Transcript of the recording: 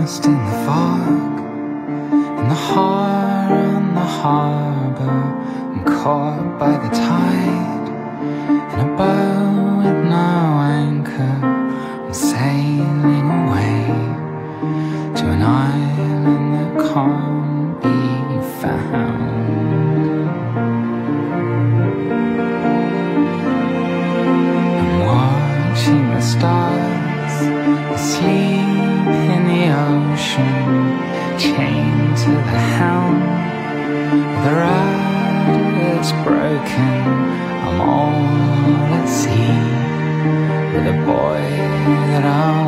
lost in the fog, in the heart on the harbor. I'm caught by the tide, in a boat with no anchor. I'm sailing away to an island that can't be found. I'm watching the stars asleep in the ocean, chained to the helm. The rudder is broken, I'm all at sea with a boy that I